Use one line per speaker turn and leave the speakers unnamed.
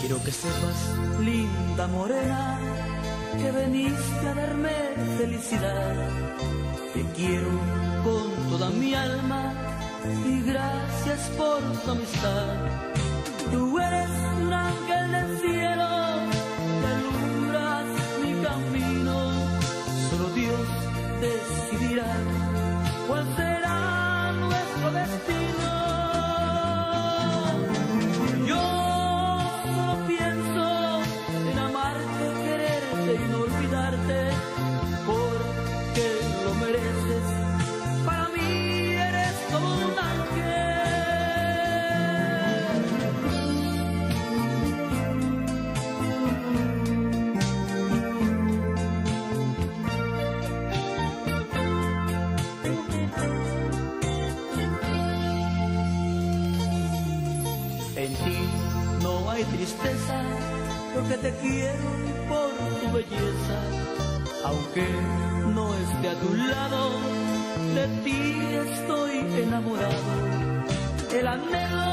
Quiero que sepas, linda morena, que veniste a darme felicidad. Te quiero con toda mi alma y gracias por tu amistad. Tú eres un ángel del cielo, que alumbras mi camino. Solo Dios decidirá cuál será nuestro destino. Yo solo pienso en amarte, quererte y no olvidarte, porque lo mereces. Para mí eres como un ángel. En ti no hay tristeza, porque te quiero por tu belleza. Aunque no esté a tu lado, de ti estoy enamorado. El anhelo